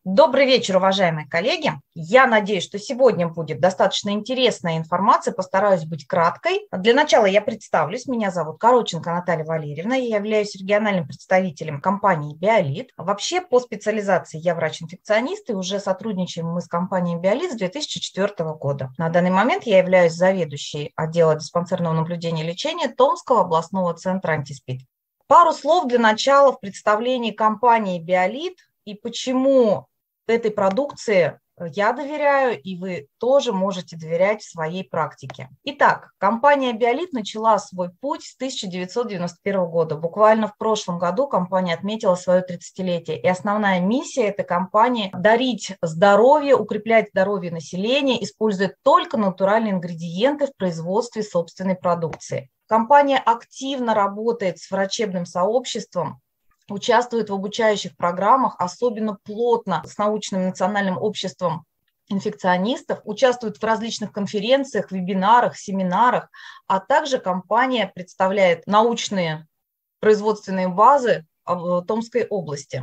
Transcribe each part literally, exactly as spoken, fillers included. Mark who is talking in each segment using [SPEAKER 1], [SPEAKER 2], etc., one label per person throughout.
[SPEAKER 1] Добрый вечер, уважаемые коллеги. Я надеюсь, что сегодня будет достаточно интересная информация, постараюсь быть краткой. Для начала я представлюсь. Меня зовут Короченко Наталья Валерьевна, я являюсь региональным представителем компании «Биолит». Вообще по специализации я врач-инфекционист, и уже сотрудничаем мы с компанией «Биолит» с две тысячи четвёртого года. На данный момент я являюсь заведующей отдела диспансерного наблюдения и лечения Томского областного центра антиспид. Пару слов для начала в представлении компании «Биолит» и почему этой продукции я доверяю, и вы тоже можете доверять в своей практике. Итак, компания «Биолит» начала свой путь с тысяча девятьсот девяносто первого года. Буквально в прошлом году компания отметила свое тридцатилетие. И основная миссия этой компании – дарить здоровье, укреплять здоровье населения, используя только натуральные ингредиенты в производстве собственной продукции. Компания активно работает с врачебным сообществом, участвует в обучающих программах, особенно плотно с научным национальным обществом инфекционистов, участвует в различных конференциях, вебинарах, семинарах, а также компания представляет научные производственные базы в Томской области.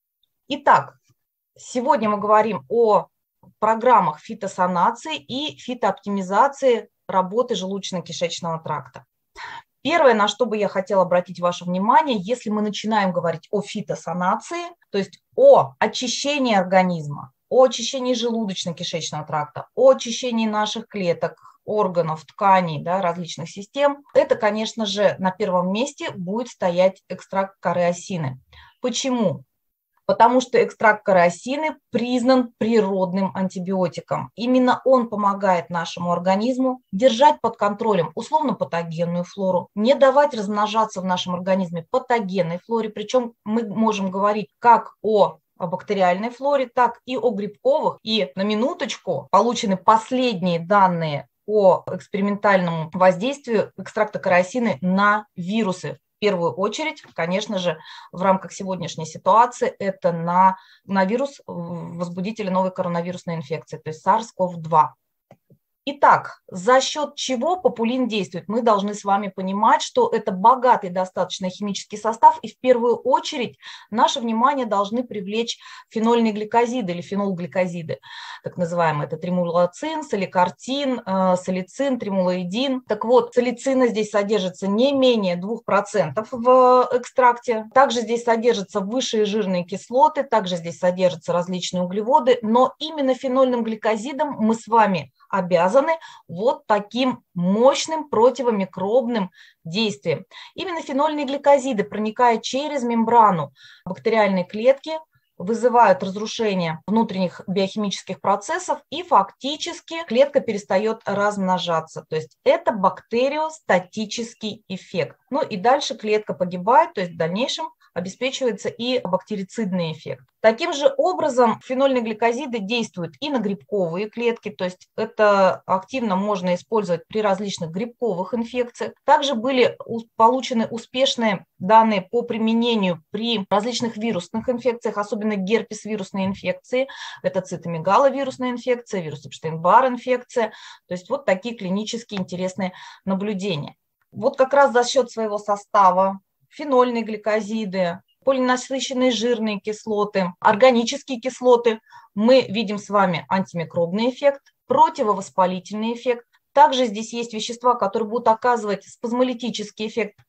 [SPEAKER 1] Итак, сегодня мы говорим о программах фитосанации и фитооптимизации работы желудочно-кишечного тракта. Первое, на что бы я хотела обратить ваше внимание, если мы начинаем говорить о фитосанации, то есть о очищении организма, о очищении желудочно-кишечного тракта, о очищении наших клеток, органов, тканей, да, различных систем, это, конечно же, на первом месте будет стоять экстракт коры осины. Почему? Потому что экстракт коры осины признан природным антибиотиком. Именно он помогает нашему организму держать под контролем условно-патогенную флору, не давать размножаться в нашем организме патогенной флоре. Причем мы можем говорить как о бактериальной флоре, так и о грибковых. И на минуточку получены последние данные о экспериментальном воздействии экстракта коры осины на вирусы. В первую очередь, конечно же, в рамках сегодняшней ситуации это на, на вирус возбудителя новой коронавирусной инфекции, то есть сарс ков два. Итак, за счет чего популин действует? Мы должны с вами понимать, что это богатый достаточно химический состав, и в первую очередь наше внимание должны привлечь фенольные гликозиды или фенолгликозиды, так называемые. Это тримулоцин, саликартин, салицин, тримулоидин. Так вот, салицина здесь содержится не менее двух процентов в экстракте. Также здесь содержатся высшие жирные кислоты, также здесь содержатся различные углеводы, но именно фенольным гликозидом мы с вами обязаны вот таким мощным противомикробным действием. Именно фенольные гликозиды, проникая через мембрану бактериальной клетки, вызывают разрушение внутренних биохимических процессов, и фактически клетка перестает размножаться. То есть это бактериостатический эффект. Ну и дальше клетка погибает, то есть в дальнейшем обеспечивается и бактерицидный эффект. Таким же образом фенольные гликозиды действуют и на грибковые клетки, то есть это активно можно использовать при различных грибковых инфекциях. Также были получены успешные данные по применению при различных вирусных инфекциях, особенно герпес-вирусной инфекции, это цитомегаловирусная инфекция, вирус Эпштейн-Бар инфекция, то есть вот такие клинически интересные наблюдения. Вот как раз за счет своего состава фенольные гликозиды, полиненасыщенные жирные кислоты, органические кислоты, мы видим с вами антимикробный эффект, противовоспалительный эффект. Также здесь есть вещества, которые будут оказывать спазмолитический эффект,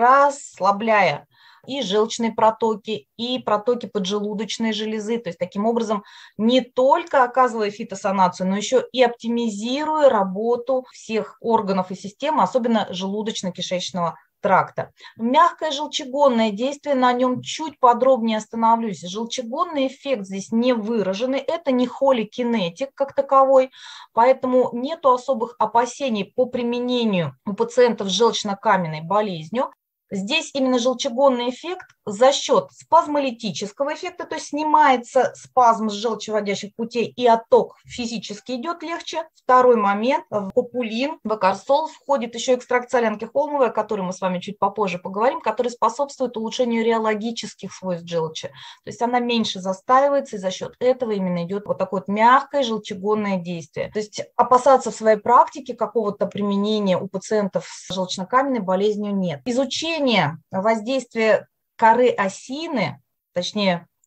[SPEAKER 1] расслабляя и желчные протоки, и протоки поджелудочной железы. То есть таким образом не только оказывая фитосанацию, но еще и оптимизируя работу всех органов и систем, особенно желудочно-кишечного тракта. Мягкое желчегонное действие, на нем чуть подробнее остановлюсь. Желчегонный эффект здесь не выраженный, это не холикинетик как таковой, поэтому нету особых опасений по применению у пациентов с желчно-каменной болезнью. Здесь именно желчегонный эффект за счет спазмолитического эффекта, то есть снимается спазм с желчеводящих путей и отток физически идет легче. Второй момент, в популин, в акарсол входит еще экстракт солянки холмовой, о которой мы с вами чуть попозже поговорим, который способствует улучшению реологических свойств желчи. То есть она меньше застаивается, и за счет этого именно идет вот такое вот мягкое желчегонное действие. То есть опасаться в своей практике какого-то применения у пациентов с желчно-каменной болезнью нет. Изучение воздействия коры осины, точнее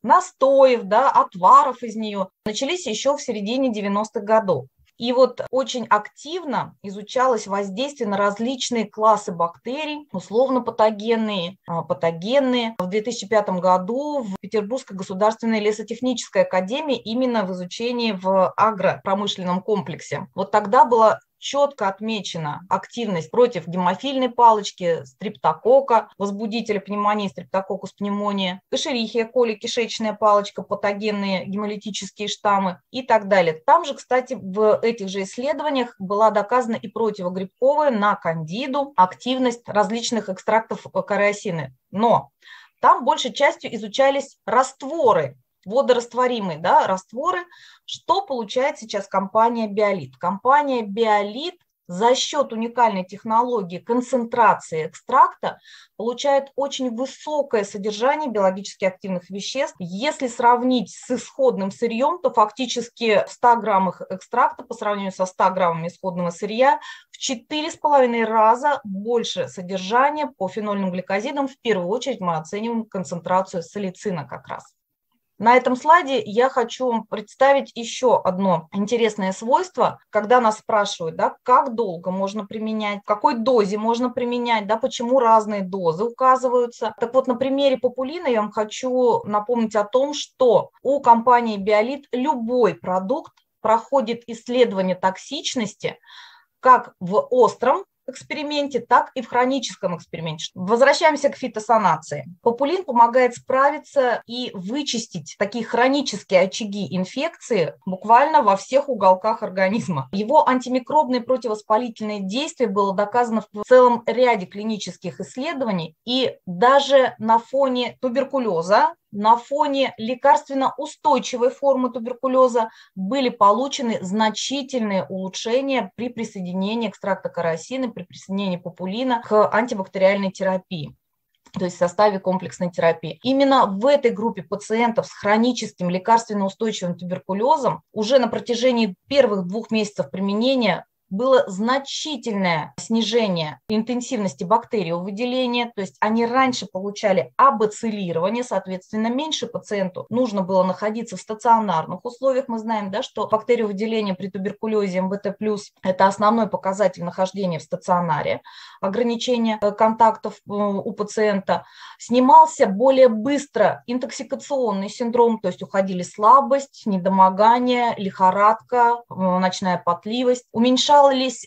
[SPEAKER 1] настоев, да, отваров из нее начались еще в середине девяностых годов. И вот очень активно изучалось воздействие на различные классы бактерий, условно-патогенные, патогенные. В две тысячи пятом году в Петербургской государственной лесотехнической академии именно в изучении в агропромышленном комплексе. Вот тогда было четко отмечена активность против гемофильной палочки, стрептокока, возбудителя пневмонии, стрептококкус пневмония, эшерихия коли, кишечная палочка, патогенные гемолитические штаммы и так далее. Там же, кстати, в этих же исследованиях была доказана и противогрибковая на кандиду активность различных экстрактов коры осины. Но там большей частью изучались растворы, водорастворимые, да, растворы. Что получает сейчас компания Биолит? Компания Биолит за счет уникальной технологии концентрации экстракта получает очень высокое содержание биологически активных веществ. Если сравнить с исходным сырьем, то фактически в ста граммах экстракта по сравнению со ста граммами исходного сырья в четыре с половиной раза больше содержания по фенольным гликозидам. В первую очередь мы оцениваем концентрацию салицина как раз. На этом слайде я хочу вам представить еще одно интересное свойство, когда нас спрашивают, да, как долго можно применять, в какой дозе можно применять, да, почему разные дозы указываются. Так вот, на примере популина я вам хочу напомнить о том, что у компании Биолит любой продукт проходит исследование токсичности как в остром эксперименте, так и в хроническом эксперименте. Возвращаемся к фитосанации. Популин помогает справиться и вычистить такие хронические очаги инфекции буквально во всех уголках организма. Его антимикробное противовоспалительное действие было доказано в целом ряде клинических исследований, и даже на фоне туберкулеза, на фоне лекарственно-устойчивой формы туберкулеза были получены значительные улучшения при присоединении экстракта коры осины, при присоединении популина к антибактериальной терапии, то есть в составе комплексной терапии. Именно в этой группе пациентов с хроническим лекарственно-устойчивым туберкулезом уже на протяжении первых двух месяцев применения было значительное снижение интенсивности бактериовыделения, то есть они раньше получали абацилирование, соответственно, меньше пациенту нужно было находиться в стационарных условиях. Мы знаем, да, что бактериовыделение при туберкулезе эм бэ тэ плюс – это основной показатель нахождения в стационаре, ограничение контактов у пациента. Снимался более быстро интоксикационный синдром, то есть уходили слабость, недомогание, лихорадка, ночная потливость, уменьшалось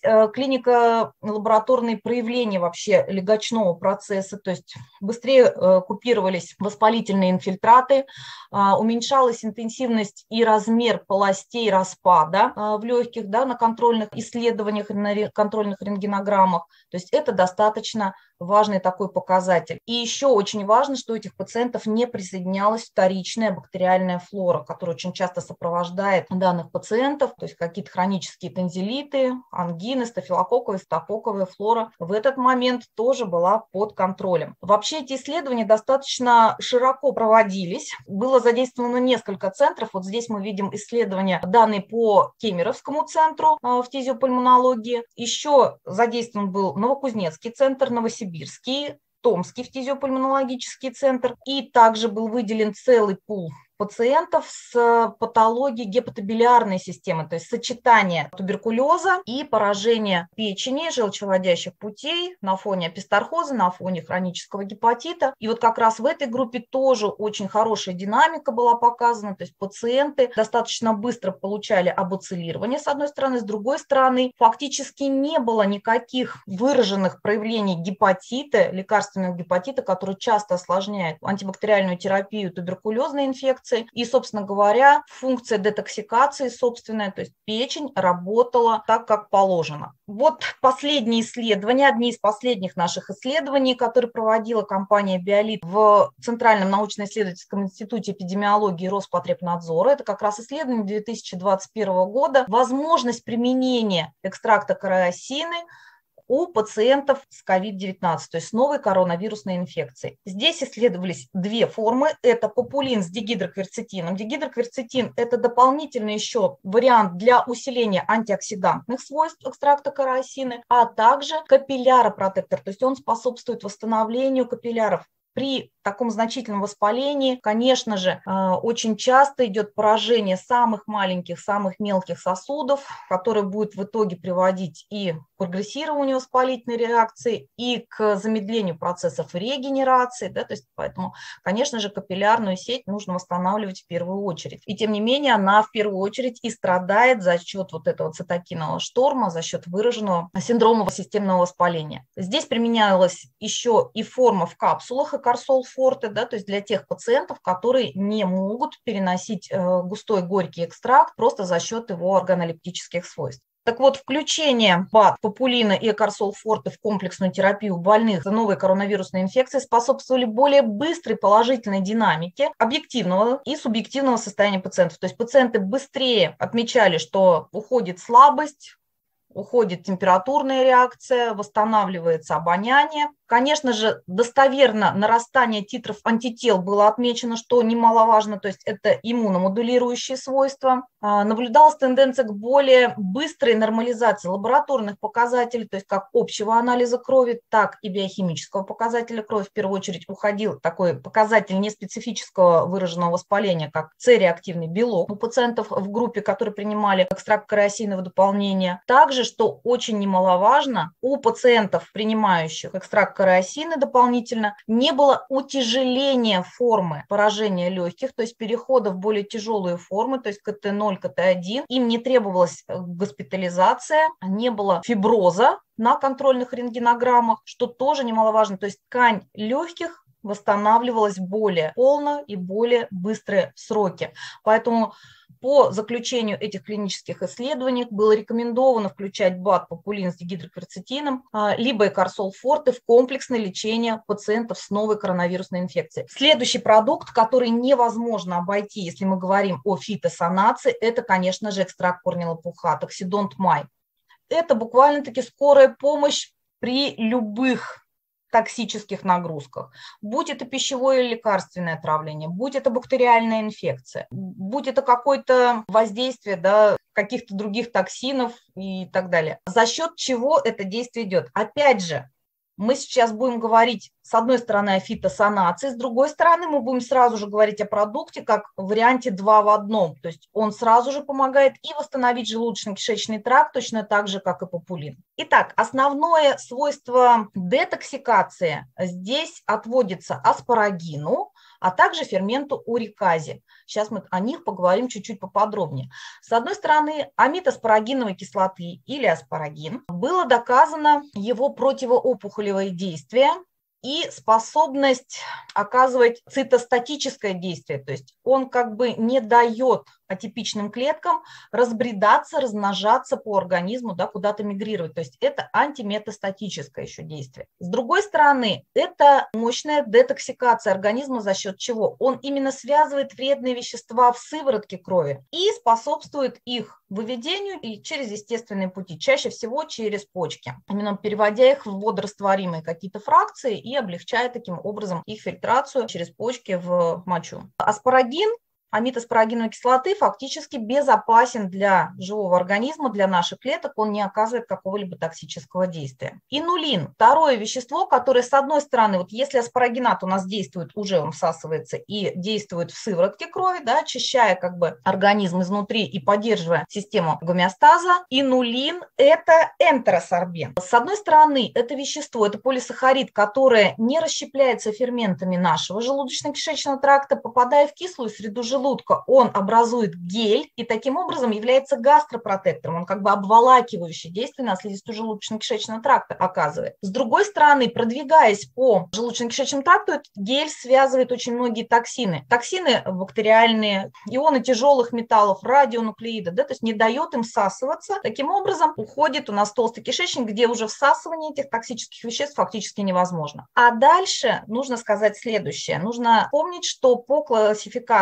[SPEAKER 1] клинико-лабораторные проявления вообще легочного процесса, то есть быстрее купировались воспалительные инфильтраты, уменьшалась интенсивность и размер полостей распада в легких, да, на контрольных исследованиях, на контрольных рентгенограммах. То есть это достаточно важный такой показатель. И еще очень важно, что у этих пациентов не присоединялась вторичная бактериальная флора, которая очень часто сопровождает данных пациентов, то есть какие-то хронические танзелиты, ангины, стафилококковая, стафилококковая флора в этот момент тоже была под контролем. Вообще эти исследования достаточно широко проводились. Было задействовано несколько центров. Вот здесь мы видим исследования, данные по Кемеровскому центру в фтизиопульмонологии. Еще задействован был Новокузнецкий центр, Новосибирский, Томский фтизиопульмонологический центр. И также был выделен целый пул пациентов с патологией гепатобилиарной системы, то есть сочетание туберкулеза и поражения печени, желчевыводящих путей на фоне апистархоза, на фоне хронического гепатита. И вот как раз в этой группе тоже очень хорошая динамика была показана, то есть пациенты достаточно быстро получали абацилирование с одной стороны, с другой стороны фактически не было никаких выраженных проявлений гепатита, лекарственного гепатита, который часто осложняет антибактериальную терапию туберкулезной инфекции. И, собственно говоря, функция детоксикации собственная, то есть печень работала так, как положено. Вот последние исследования, одни из последних наших исследований, которые проводила компания Биолит в Центральном научно-исследовательском институте эпидемиологии Роспотребнадзора. Это как раз исследование две тысячи двадцать первого года. Возможность применения экстракта коры осины у пациентов с ковид девятнадцать, то есть с новой коронавирусной инфекцией. Здесь исследовались две формы. Это популин с дигидрокверцетином. Дигидрокверцетин – это дополнительный еще вариант для усиления антиоксидантных свойств экстракта коры осины, а также капилляропротектор, то есть он способствует восстановлению капилляров. при таком значительном воспалении, конечно же, очень часто идет поражение самых маленьких, самых мелких сосудов, которое будет в итоге приводить и к прогрессированию воспалительной реакции, и к замедлению процессов регенерации. Да, то есть, поэтому, конечно же, капиллярную сеть нужно восстанавливать в первую очередь. И тем не менее, она в первую очередь и страдает за счет вот этого цитокинового шторма, за счет выраженного синдрома системного воспаления. Здесь применялась еще и форма в капсулах Экарсол Форте, да, то есть для тех пациентов, которые не могут переносить э, густой горький экстракт просто за счет его органолептических свойств. Так вот, включение БАД, популина и Экарсол Форте в комплексную терапию больных новой коронавирусной инфекцией способствовали более быстрой положительной динамике объективного и субъективного состояния пациентов. То есть пациенты быстрее отмечали, что уходит слабость, уходит температурная реакция, восстанавливается обоняние. Конечно же, достоверно нарастание титров антител было отмечено, что немаловажно, то есть это иммуномодулирующие свойства. Наблюдалась тенденция к более быстрой нормализации лабораторных показателей, то есть как общего анализа крови, так и биохимического показателя крови. В первую очередь уходил такой показатель неспецифического выраженного воспаления, как С-реактивный белок у пациентов в группе, которые принимали экстракт кариосина в дополнение. Также, что очень немаловажно, у пациентов, принимающих экстракт кариосина дополнительно, не было утяжеления формы поражения легких, то есть перехода в более тяжелые формы, то есть ка тэ ноль, ка тэ один. Им не требовалась госпитализация, не было фиброза на контрольных рентгенограммах, что тоже немаловажно. То есть ткань легких восстанавливалась более полно и более быстрые сроки. Поэтому по заключению этих клинических исследований было рекомендовано включать БАД популин с дигидрокверцетином либо Экарсол Форте в комплексное лечение пациентов с новой коронавирусной инфекцией. Следующий продукт, который невозможно обойти, если мы говорим о фитосанации, это, конечно же, экстракт корня лопуха, Токсидонт Май. Это буквально-таки скорая помощь при любых токсических нагрузках, будь это пищевое или лекарственное отравление, будь это бактериальная инфекция, будь это какое-то воздействие, да, каких-то других токсинов и так далее. За счет чего это действие идет? Опять же, мы сейчас будем говорить, с одной стороны, о фитосанации, с другой стороны, мы будем сразу же говорить о продукте как в варианте два в одном. То есть он сразу же помогает и восстановить желудочно-кишечный тракт, точно так же, как и популин. Итак, основное свойство детоксикации здесь отводится аспарагину, а также ферменту уриказе. Сейчас мы о них поговорим чуть-чуть поподробнее. С одной стороны, амид аспарагиновой кислоты или аспарагин, было доказано его противоопухолевое действие и способность оказывать цитостатическое действие, то есть он как бы не дает атипичным клеткам разбредаться, размножаться по организму, да, куда-то мигрировать. То есть это антиметастатическое еще действие. С другой стороны, это мощная детоксикация организма, за счет чего он именно связывает вредные вещества в сыворотке крови и способствует их выведению и через естественные пути, чаще всего через почки, именно переводя их в водорастворимые какие-то фракции и облегчая таким образом их фильтрацию через почки в мочу. Аспарагин, амид аспарагиновой кислоты, фактически безопасен для живого организма, для наших клеток, он не оказывает какого-либо токсического действия. Инулин – второе вещество, которое, с одной стороны, вот если аспарагинат у нас действует, уже он всасывается и действует в сыворотке крови, да, очищая как бы организм изнутри и поддерживая систему гомеостаза, инулин – это энтеросорбент. С одной стороны, это вещество, это полисахарид, которое не расщепляется ферментами нашего желудочно-кишечного тракта, попадая в кислую среду желудка, желудка, он образует гель и таким образом является гастропротектором. Он как бы обволакивающее действие на слизистую желудочно-кишечного тракта оказывает. С другой стороны, продвигаясь по желудочно-кишечному тракту, этот гель связывает очень многие токсины. Токсины бактериальные, ионы тяжелых металлов, радионуклеиды, да, то есть не дает им всасываться. Таким образом, уходит у нас толстый кишечник, где уже всасывание этих токсических веществ фактически невозможно. А дальше нужно сказать следующее. Нужно помнить, что по классификации Всемирной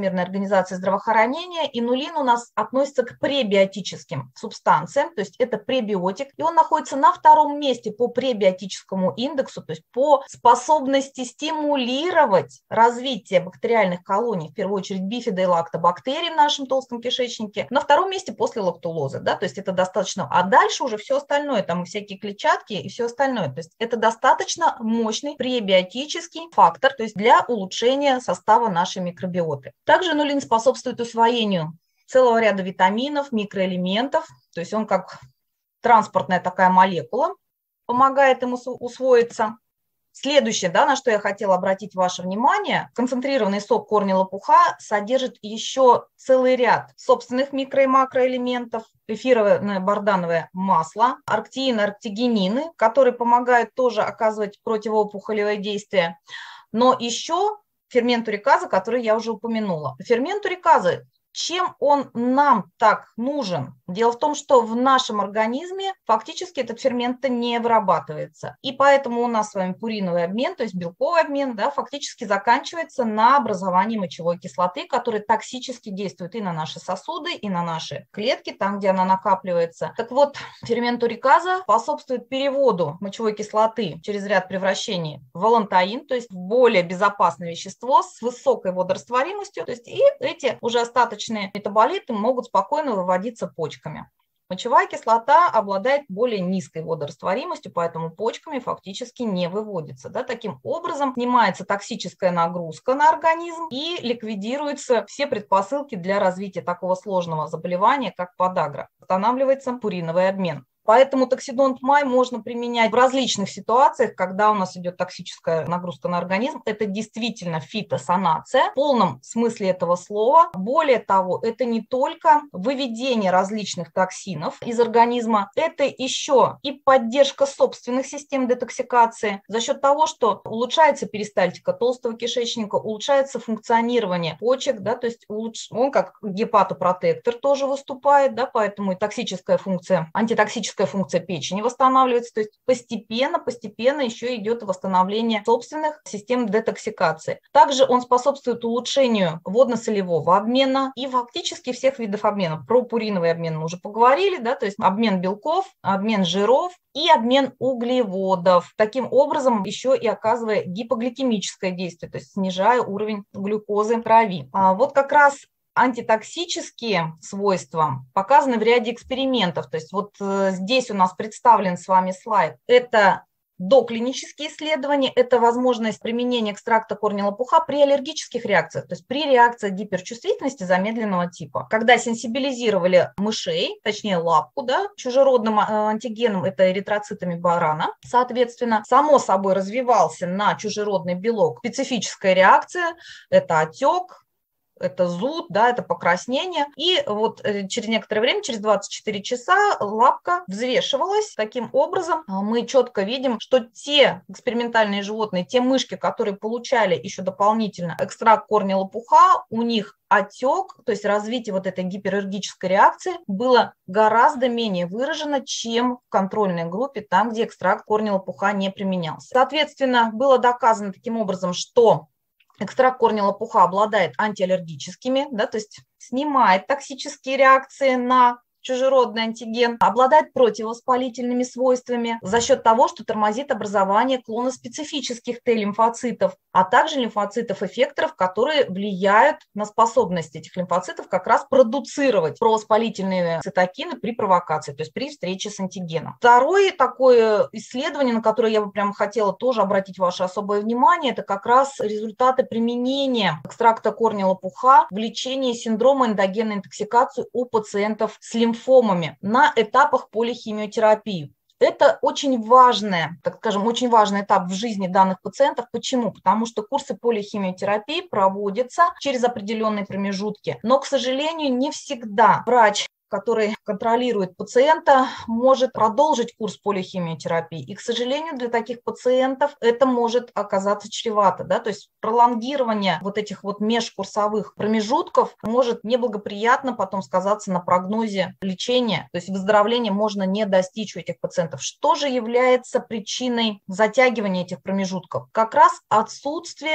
[SPEAKER 1] Всемирной организации здравоохранения. Инулин у нас относится к пребиотическим субстанциям, то есть это пребиотик, и он находится на втором месте по пребиотическому индексу, то есть по способности стимулировать развитие бактериальных колоний, в первую очередь бифидо- и лактобактерий в нашем толстом кишечнике, на втором месте после лактулозы, да, то есть это достаточно, а дальше уже все остальное, там всякие клетчатки и все остальное, то есть это достаточно мощный пребиотический фактор, то есть для улучшения состава нашей микробиоты. Также инулин способствует усвоению целого ряда витаминов, микроэлементов, то есть он как транспортная такая молекула, помогает ему усвоиться. Следующее, да, на что я хотела обратить ваше внимание, концентрированный сок корня лопуха содержит еще целый ряд собственных микро- и макроэлементов, эфировое бардановое масло, арктеин, арктигенины, которые помогают тоже оказывать противоопухолевое действие, но еще фермент уриказа, который я уже упомянула. Фермент уриказы, чем он нам так нужен? Дело в том, что в нашем организме фактически этот фермент не вырабатывается. И поэтому у нас с вами пуриновый обмен, то есть белковый обмен, да, фактически заканчивается на образовании мочевой кислоты, которая токсически действует и на наши сосуды, и на наши клетки, там, где она накапливается. Так вот, фермент уриказа способствует переводу мочевой кислоты через ряд превращений в алантаин, то есть в более безопасное вещество с высокой водорастворимостью, то есть и эти уже остаточные метаболиты могут спокойно выводиться почками. Мочевая кислота обладает более низкой водорастворимостью, поэтому почками фактически не выводится. Да? Таким образом, снимается токсическая нагрузка на организм и ликвидируются все предпосылки для развития такого сложного заболевания, как подагра. Останавливается пуриновый обмен. Поэтому токсидонт май можно применять в различных ситуациях, когда у нас идет токсическая нагрузка на организм. Это действительно фитосанация в полном смысле этого слова. Более того, это не только выведение различных токсинов из организма, это еще и поддержка собственных систем детоксикации за счет того, что улучшается перистальтика толстого кишечника, улучшается функционирование почек, да, то есть улуч... он как гепатопротектор тоже выступает, да, поэтому и токсическая функция, антитоксическая функция печени восстанавливается, то есть постепенно, постепенно еще идет восстановление собственных систем детоксикации. Также он способствует улучшению водно-солевого обмена и фактически всех видов обмена. Про пуриновый обмен мы уже поговорили, да, то есть обмен белков, обмен жиров и обмен углеводов. Таким образом, еще и оказывая гипогликемическое действие, то есть снижая уровень глюкозы в крови. А вот как раз антитоксические свойства показаны в ряде экспериментов. То есть вот э, здесь у нас представлен с вами слайд. Это доклинические исследования, это возможность применения экстракта корня лопуха при аллергических реакциях, то есть при реакции гиперчувствительности замедленного типа. Когда сенсибилизировали мышей, точнее лапку, да, чужеродным антигеном, это эритроцитами барана, соответственно, само собой развивался на чужеродный белок специфическая реакция, это отек, это зуд, да, это покраснение. И вот через некоторое время, через двадцать четыре часа, лапка взвешивалась. Таким образом, мы четко видим, что те экспериментальные животные, те мышки, которые получали еще дополнительно экстракт корня лопуха, у них отек, то есть развитие вот этой гипераллергической реакции было гораздо менее выражено, чем в контрольной группе, там, где экстракт корня лопуха не применялся. Соответственно, было доказано таким образом, что экстракт корня лопуха обладает антиаллергическими, да, то есть снимает токсические реакции на чужеродный антиген, обладает противовоспалительными свойствами за счет того, что тормозит образование клоноспецифических Т-лимфоцитов, а также лимфоцитов-эффекторов, которые влияют на способность этих лимфоцитов как раз продуцировать провоспалительные цитокины при провокации, то есть при встрече с антигеном. Второе такое исследование, на которое я бы прямо хотела тоже обратить ваше особое внимание, это как раз результаты применения экстракта корня лопуха в лечении синдрома эндогенной интоксикации у пациентов с лимфоцитами, лимфомами на этапах полихимиотерапии. Это очень важное, так скажем, очень важный этап в жизни данных пациентов. Почему? Потому что курсы полихимиотерапии проводятся через определенные промежутки, но, к сожалению, не всегда врач, который контролирует пациента, может продолжить курс полихимиотерапии. И, к сожалению, для таких пациентов это может оказаться чревато. Да? То есть пролонгирование вот этих вот межкурсовых промежутков может неблагоприятно потом сказаться на прогнозе лечения. То есть выздоровления можно не достичь у этих пациентов. Что же является причиной затягивания этих промежутков? Как раз отсутствие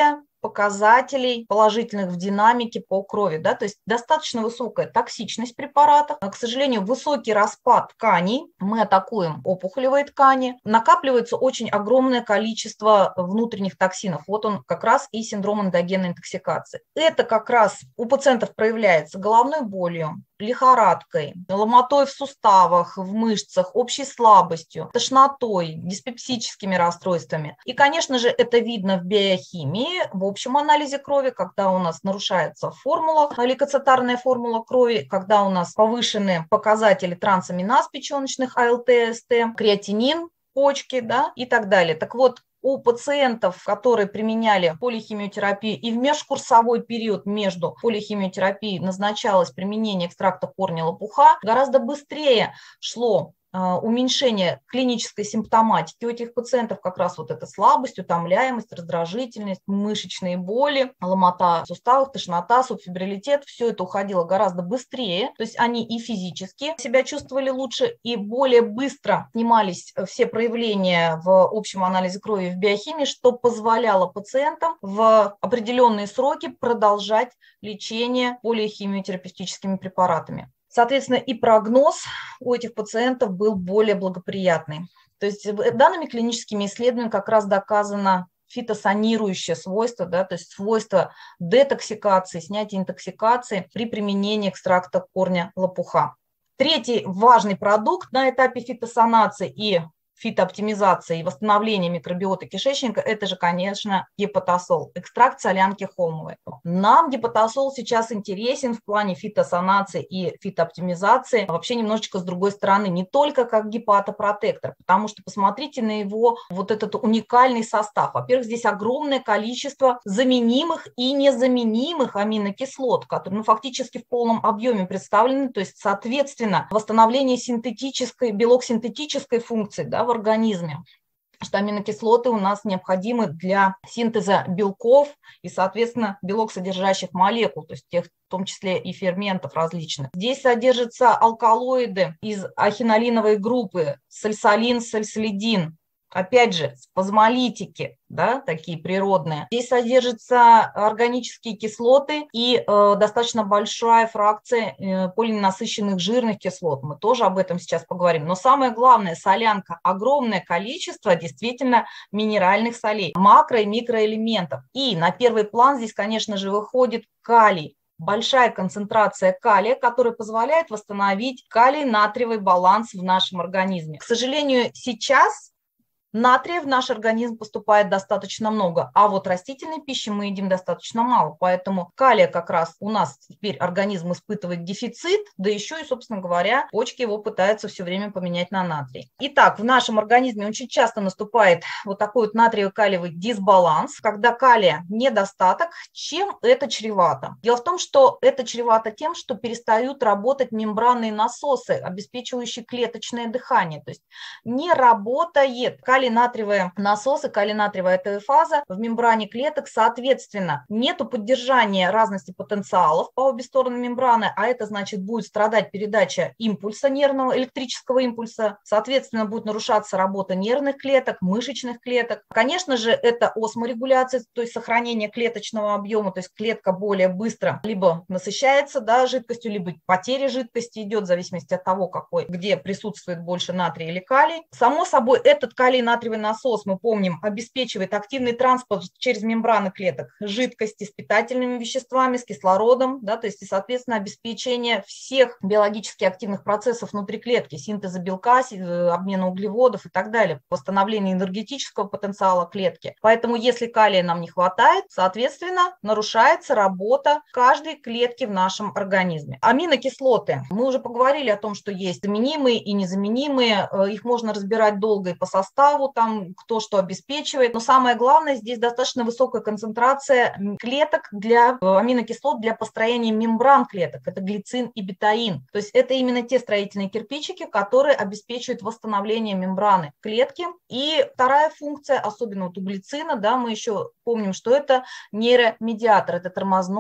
[SPEAKER 1] показателей положительных в динамике по крови, да, то есть достаточно высокая токсичность препаратов, к сожалению, высокий распад тканей, мы атакуем опухолевые ткани, накапливается очень огромное количество внутренних токсинов, вот он как раз и синдром эндогенной интоксикации. Это как раз у пациентов проявляется головной болью, лихорадкой, ломотой в суставах, в мышцах, общей слабостью, тошнотой, диспепсическими расстройствами. И, конечно же, это видно в биохимии, в общем анализе крови, когда у нас нарушается формула, лейкоцитарная формула крови, когда у нас повышены показатели трансаминаз печеночных, АЛТ, СТ, креатинин, почки, да, и так далее. Так вот, у пациентов, которые применяли полихимиотерапию, и в межкурсовой период между полихимиотерапией назначалось применение экстракта корня лопуха, гораздо быстрее шло уменьшение клинической симптоматики у этих пациентов, как раз вот эта слабость, утомляемость, раздражительность, мышечные боли, ломота в суставах, тошнота, субфибрилитет, все это уходило гораздо быстрее, то есть они и физически себя чувствовали лучше, и более быстро снимались все проявления в общем анализе крови и в биохимии, что позволяло пациентам в определенные сроки продолжать лечение полихимиотерапевтическими препаратами. Соответственно, и прогноз у этих пациентов был более благоприятный. То есть данными клиническими исследованиями как раз доказано фитосанирующее свойство, да, то есть свойство детоксикации, снятия интоксикации при применении экстракта корня лопуха. Третий важный продукт на этапе фитосанации и фитооптимизации и восстановления микробиоты кишечника – это же, конечно, гепатосол, экстракт солянки холмовой. Нам гепатосол сейчас интересен в плане фитосанации и фитооптимизации вообще немножечко с другой стороны, не только как гепатопротектор, потому что посмотрите на его вот этот уникальный состав. Во-первых, здесь огромное количество заменимых и незаменимых аминокислот, которые ну, фактически в полном объеме представлены, то есть, соответственно, восстановление синтетической, белок-синтетической функции, да, в организме, что аминокислоты у нас необходимы для синтеза белков и, соответственно, белок содержащих молекул, то есть тех, в том числе и ферментов различных. Здесь содержатся алкалоиды из ахинолиновой группы, сальсалин, сальсалидин. Опять же, спазмолитики, да, такие природные. Здесь содержатся органические кислоты и э, достаточно большая фракция э, полиненасыщенных жирных кислот. Мы тоже об этом сейчас поговорим. Но самое главное, солянка, огромное количество действительно минеральных солей, макро- и микроэлементов. И на первый план здесь, конечно же, выходит калий. Большая концентрация калия, которая позволяет восстановить калий-натриевый баланс в нашем организме. К сожалению, сейчас натрия в наш организм поступает достаточно много, а вот растительной пищи мы едим достаточно мало, поэтому калия как раз у нас теперь организм испытывает дефицит, да еще и, собственно говоря, почки его пытаются все время поменять на натрий. Итак, в нашем организме очень часто наступает вот такой вот натриево-калиевый дисбаланс, когда калия недостаток. Чем это чревато? Дело в том, что это чревато тем, что перестают работать мембранные насосы, обеспечивающие клеточное дыхание, то есть не работает калий калий-натриевые насосы, калий-натриевая фаза в мембране клеток, соответственно, нету поддержания разности потенциалов по обе стороны мембраны, а это значит будет страдать передача импульса нервного, электрического импульса, соответственно, будет нарушаться работа нервных клеток, мышечных клеток. Конечно же, это осморегуляция, то есть сохранение клеточного объема, то есть клетка более быстро либо насыщается, да, жидкостью, либо потеря жидкости идет в зависимости от того, какой, где присутствует больше натрия или калий. Само собой, этот калий-натриевый насос, мы помним, обеспечивает активный транспорт через мембраны клеток жидкости с питательными веществами, с кислородом, да, то есть и, соответственно, обеспечение всех биологически активных процессов внутри клетки, синтеза белка, обмена углеводов и так далее, восстановления энергетического потенциала клетки. Поэтому, если калия нам не хватает, соответственно, нарушается работа каждой клетки в нашем организме. Аминокислоты. Мы уже поговорили о том, что есть заменимые и незаменимые, их можно разбирать долго и по составу, там кто что обеспечивает, но самое главное, здесь достаточно высокая концентрация клеток для аминокислот для построения мембран клеток, это глицин и бетаин, то есть это именно те строительные кирпичики, которые обеспечивают восстановление мембраны клетки. И вторая функция, особенно вот у глицина, да, мы еще помним, что это нейромедиатор, это тормозной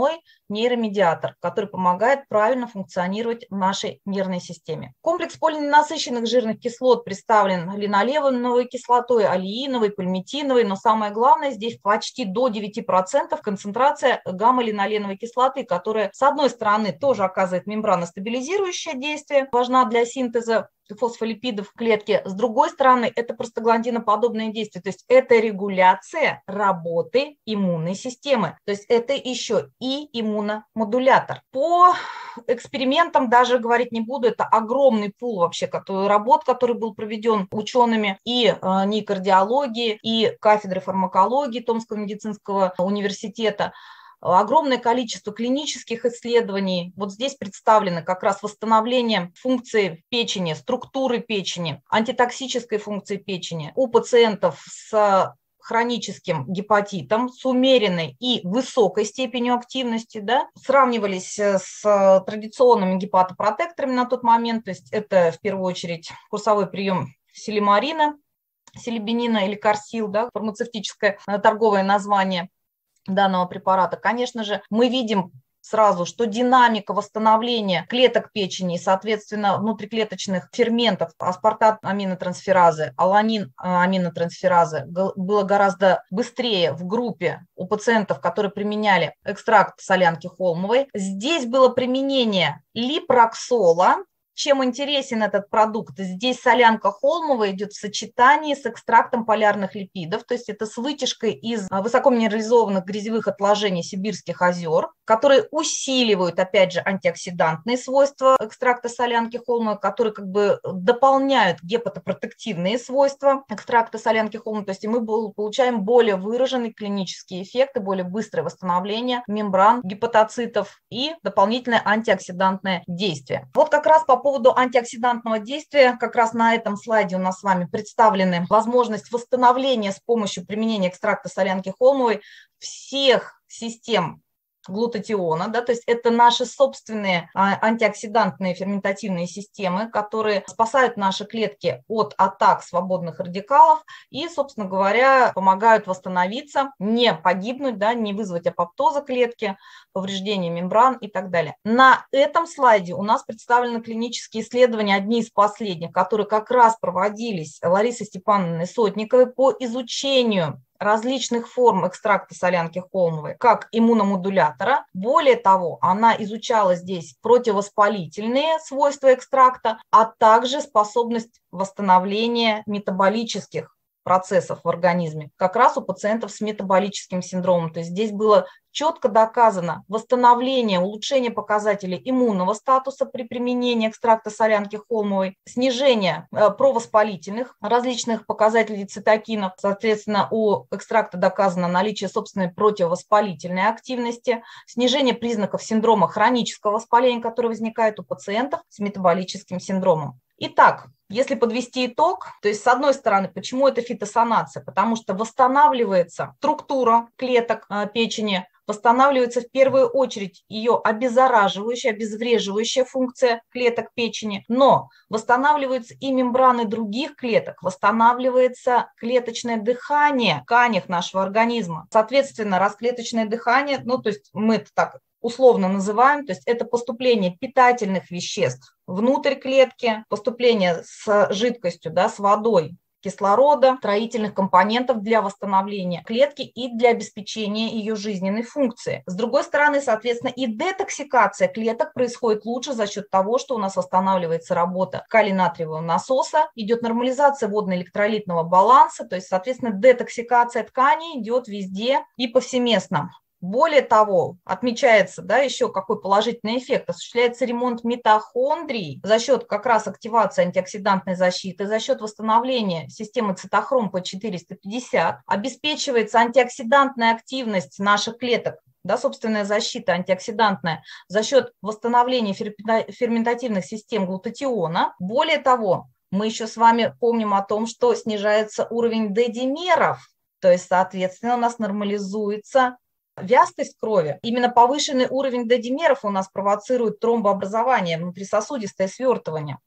[SPEAKER 1] нейромедиатор, который помогает правильно функционировать в нашей нервной системе. Комплекс полиненасыщенных жирных кислот представлен линолевановой кислотой, алииновой, пальмитиновой, но самое главное, здесь почти до девяти процентов концентрация гамма-линоленовой кислоты, которая, с одной стороны, тоже оказывает мембраностабилизирующее действие, важна для синтеза фосфолипидов в клетке. С другой стороны, это простагландиноподобное действие, то есть это регуляция работы иммунной системы, то есть это еще и иммуномодулятор. По экспериментам даже говорить не буду, это огромный пул вообще который, работ, который был проведен учеными и э, НИИ кардиологии, и кафедры фармакологии Томского медицинского университета. Огромное количество клинических исследований. Вот здесь представлены как раз восстановление функции печени, структуры печени, антитоксической функции печени у пациентов с хроническим гепатитом, с умеренной и высокой степенью активности, да, сравнивались с традиционными гепатопротекторами на тот момент, то есть это в первую очередь курсовой прием силимарина, силибенина или корсил, да, фармацевтическое торговое название данного препарата. Конечно же, мы видим сразу, что динамика восстановления клеток печени и, соответственно, внутриклеточных ферментов, аспартат аминотрансферазы, аланин аминотрансферазы было гораздо быстрее в группе у пациентов, которые применяли экстракт солянки холмовой. Здесь было применение липроксола. Чем интересен этот продукт? Здесь солянка холмовая идет в сочетании с экстрактом полярных липидов, то есть это с вытяжкой из высокоминерализованных грязевых отложений сибирских озер, которые усиливают, опять же, антиоксидантные свойства экстракта солянки холмовой, которые как бы дополняют гепатопротективные свойства экстракта солянки холмовой, то есть мы получаем более выраженный клинический эффект и более быстрое восстановление мембран гепатоцитов и дополнительное антиоксидантное действие. Вот как раз по По поводу антиоксидантного действия, как раз на этом слайде у нас с вами представлены возможность восстановления с помощью применения экстракта солянки холмовой всех систем глутатиона, да, то есть это наши собственные антиоксидантные ферментативные системы, которые спасают наши клетки от атак свободных радикалов и, собственно говоря, помогают восстановиться, не погибнуть, да, не вызвать апоптоза клетки, повреждение мембран и так далее. На этом слайде у нас представлены клинические исследования, одни из последних, которые как раз проводились Ларисой Степановной Сотниковой по изучению различных форм экстракта солянки холмовой как иммуномодулятора. Более того, она изучала здесь противовоспалительные свойства экстракта, а также способность восстановления метаболических процессов в организме, как раз у пациентов с метаболическим синдромом. То есть здесь было четко доказано восстановление, улучшение показателей иммунного статуса при применении экстракта солянки холмовой, снижение провоспалительных различных показателей цитокинов. Соответственно, у экстракта доказано наличие собственной противовоспалительной активности, снижение признаков синдрома хронического воспаления, который возникает у пациентов с метаболическим синдромом. Итак, если подвести итог, то есть с одной стороны, почему это фитосанация? Потому что восстанавливается структура клеток печени, восстанавливается в первую очередь ее обеззараживающая, обезвреживающая функция клеток печени, но восстанавливаются и мембраны других клеток, восстанавливается клеточное дыхание в тканях нашего организма. Соответственно, раз клеточное дыхание, ну то есть мы это так условно называем, то есть это поступление питательных веществ внутрь клетки, поступление с жидкостью, да, с водой, кислорода, строительных компонентов для восстановления клетки и для обеспечения ее жизненной функции. С другой стороны, соответственно, и детоксикация клеток происходит лучше за счет того, что у нас восстанавливается работа калий-натриевого насоса, идет нормализация водно-электролитного баланса, то есть, соответственно, детоксикация тканей идет везде и повсеместно. Более того, отмечается, да, еще какой положительный эффект. Осуществляется ремонт митохондрий за счет как раз активации антиоксидантной защиты, за счет восстановления системы цитохром П четыреста пятьдесят, обеспечивается антиоксидантная активность наших клеток, да, собственная защита антиоксидантная за счет восстановления ферментативных систем глутатиона. Более того, мы еще с вами помним о том, что снижается уровень D-димеров, то есть, соответственно, у нас нормализуется вязкость крови. Именно повышенный уровень D-димеров у нас провоцирует тромбообразование, внутрисосудистое свертывание.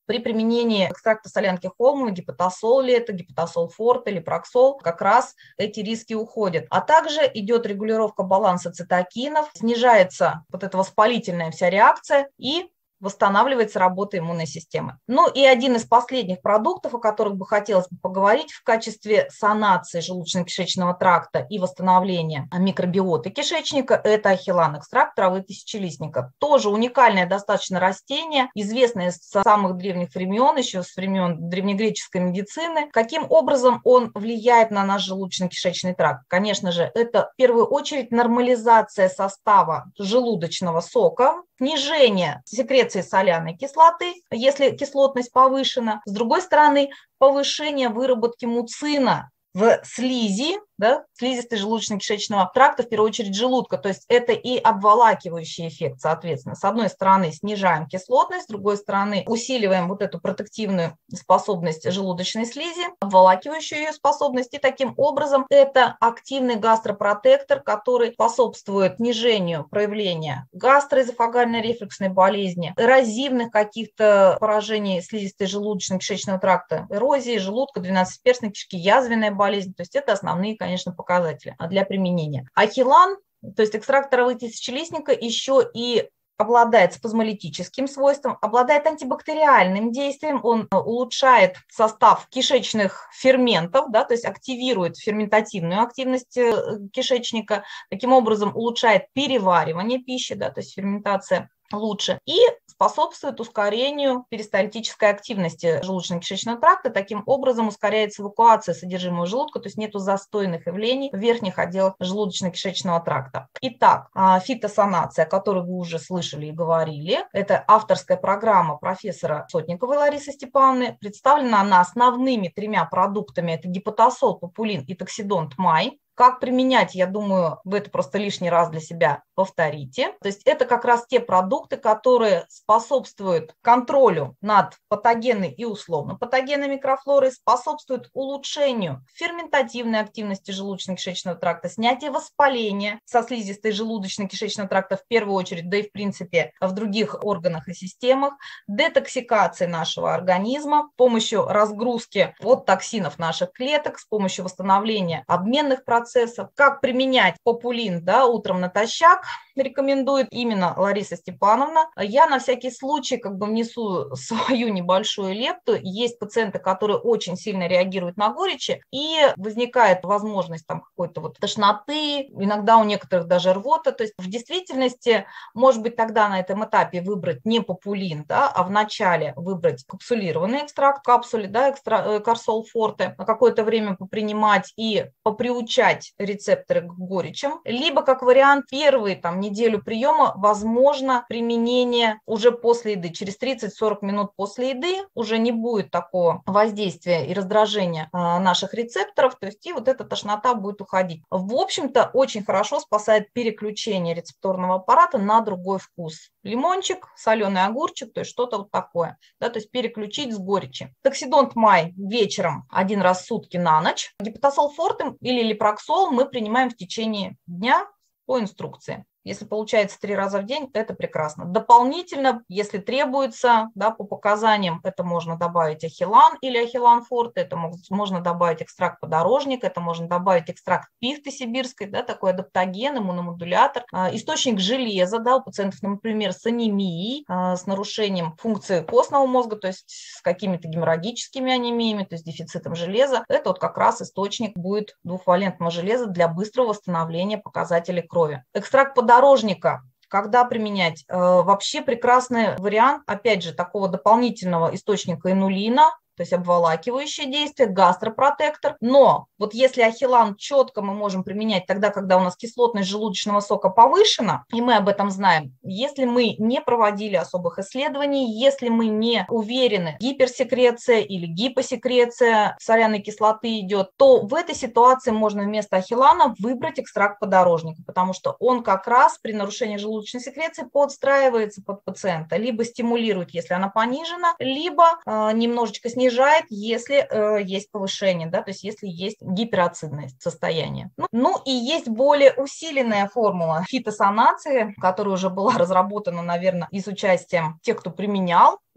[SPEAKER 1] При применении экстракта солянки холмовой, гипотасол ли это, гипотасол форте, липроксол, как раз эти риски уходят. А также идет регулировка баланса цитокинов, снижается вот эта воспалительная вся реакция и восстанавливается работа иммунной системы. Ну и один из последних продуктов, о которых бы хотелось бы поговорить в качестве санации желудочно-кишечного тракта и восстановления микробиоты кишечника, это ахиллан, экстракт травы тысячелистника. Тоже уникальное достаточно растение, известное с самых древних времен, еще с времен древнегреческой медицины. Каким образом он влияет на наш желудочно-кишечный тракт? Конечно же, это в первую очередь нормализация состава желудочного сока, снижение секреции соляной кислоты, если кислотность повышена. С другой стороны, повышение выработки муцина в слизи, да, слизистой желудочно-кишечного тракта, в первую очередь желудка. То есть это и обволакивающий эффект, соответственно. С одной стороны снижаем кислотность, с другой стороны усиливаем вот эту протективную способность желудочной слизи, обволакивающую ее способность. И таким образом это активный гастропротектор, который способствует снижению проявления гастроэзофагальной рефлюксной болезни, эрозивных каких-то поражений слизистой желудочно-кишечного тракта, эрозии желудка, двенадцатиперстной кишки, язвенная болезнь. То есть это основные, конечно, показатели для применения. Ахиллан, то есть экстракт травы тысячелистника, еще и обладает спазмолитическим свойством, обладает антибактериальным действием, он улучшает состав кишечных ферментов, да, то есть активирует ферментативную активность кишечника, таким образом улучшает переваривание пищи, да, то есть ферментация лучше, и способствует ускорению перистальтической активности желудочно-кишечного тракта. Таким образом ускоряется эвакуация содержимого желудка, то есть нету застойных явлений в верхних отделах желудочно-кишечного тракта. Итак, фитосанация, о которой вы уже слышали и говорили, это авторская программа профессора Сотниковой Ларисы Степановны. Представлена она основными тремя продуктами: это гипотасол, популин и токсидонт май. Как применять, я думаю, вы это просто лишний раз для себя повторите. То есть это как раз те продукты, которые способствуют контролю над патогенной и условно-патогенной микрофлорой, способствуют улучшению ферментативной активности желудочно-кишечного тракта, снятию воспаления со слизистой желудочно-кишечного тракта в первую очередь, да и в принципе в других органах и системах, детоксикации нашего организма с помощью разгрузки от токсинов наших клеток, с помощью восстановления обменных процессов. Как применять популин, да, утром натощак рекомендует именно Лариса Степановна. Я на всякий случай как бы внесу свою небольшую лепту. Есть пациенты, которые очень сильно реагируют на горечи, и возникает возможность там какой-то вот тошноты, иногда у некоторых даже рвота. То есть в действительности, может быть, тогда на этом этапе выбрать не популин, да, а вначале выбрать капсулированный экстракт в капсуле, да, экстра, карсол форте, на какое-то время попринимать и поприучать рецепторы к горечам, либо как вариант первые там неделю приема возможно применение уже после еды, через тридцать-сорок минут после еды уже не будет такого воздействия и раздражения а, наших рецепторов, то есть и вот эта тошнота будет уходить. В общем-то очень хорошо спасает переключение рецепторного аппарата на другой вкус. Лимончик, соленый огурчик, то есть что-то вот такое, да, то есть переключить с горечи. Токсидонт май вечером один раз в сутки на ночь. Гипотасол форте или липроксол мы принимаем в течение дня по инструкции. Если получается три раза в день, это прекрасно. Дополнительно, если требуется, да, по показаниям, это можно добавить ахиллан или ахиллан форте, это можно добавить экстракт подорожника, это можно добавить экстракт пихты сибирской, да, такой адаптоген, иммуномодулятор, источник железа, да, у пациентов, например, с анемией, с нарушением функции костного мозга, то есть с какими-то геморрагическими анемиями, то есть дефицитом железа. Это вот как раз источник будет двухвалентного железа для быстрого восстановления показателей крови. Экстракт подорожника Подорожника, когда применять? Вообще прекрасный вариант, опять же, такого дополнительного источника инулина, то есть обволакивающее действие, гастропротектор. Но вот если ахиллан четко мы можем применять тогда, когда у нас кислотность желудочного сока повышена, и мы об этом знаем, если мы не проводили особых исследований, если мы не уверены, гиперсекреция или гипосекреция соляной кислоты идет, то в этой ситуации можно вместо ахиллана выбрать экстракт подорожника, потому что он как раз при нарушении желудочной секреции подстраивается под пациента, либо стимулирует, если она понижена, либо э, немножечко снижает, снижает, если э, есть повышение, да, то есть если есть гиперацидное состояние. Ну, ну и есть более усиленная формула фитосанации, которая уже была разработана, наверное, и с участием тех, кто применял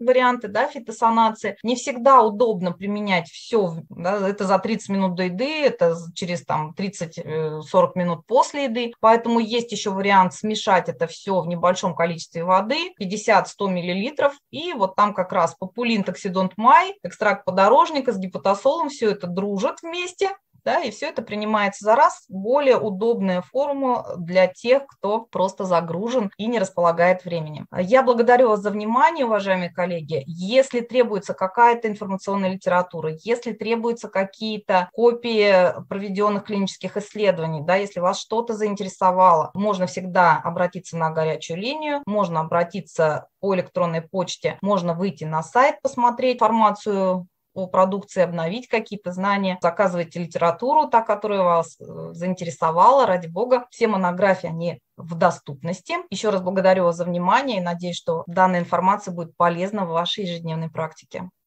[SPEAKER 1] варианты, да, фитосанации. Не всегда удобно применять все, да, это за тридцать минут до еды, это через там тридцать-сорок минут после еды. Поэтому есть еще вариант смешать это все в небольшом количестве воды, пятьдесят-сто миллилитров, и вот там как раз популин, токсидонт май, экстракт подорожника с гипотасолом, все это дружит вместе. Да, и все это принимается за раз. Более удобная формула для тех, кто просто загружен и не располагает временем. Я благодарю вас за внимание, уважаемые коллеги. Если требуется какая-то информационная литература, если требуются какие-то копии проведенных клинических исследований, да, если вас что-то заинтересовало, можно всегда обратиться на горячую линию, можно обратиться по электронной почте, можно выйти на сайт, посмотреть информацию по продукции, обновить какие-то знания, заказывайте литературу, та, которая вас заинтересовала, ради бога. Все монографии, они в доступности. Еще раз благодарю вас за внимание и надеюсь, что данная информация будет полезна в вашей ежедневной практике.